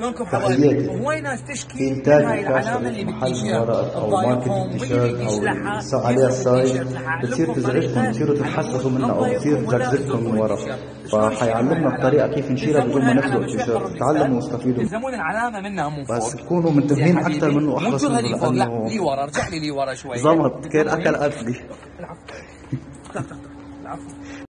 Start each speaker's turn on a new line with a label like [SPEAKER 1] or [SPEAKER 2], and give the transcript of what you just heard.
[SPEAKER 1] شلونكم حبايبي؟ هواي ناس تشكي من هاي العلامه اللي بالتيشيرت تضايقهم ويريد يشلحها
[SPEAKER 2] عليها السايز، بتصير تزعجكم، بتصيروا تتحسسوا منها او بتصير تزقزقكم من ورا. فحيعلمنا الطريقه كيف نشيلها بدون ما نخلق التيشيرت. تعلموا واستفيدوا،
[SPEAKER 1] يلزمون العلامه منها من فوق،
[SPEAKER 2] بس تكونوا منتبهين اكثر منه احرصوا
[SPEAKER 1] لانه لي ورا، ارجع لي ورا شوي.
[SPEAKER 2] ضبط كان اكل قتلي.
[SPEAKER 1] العفو.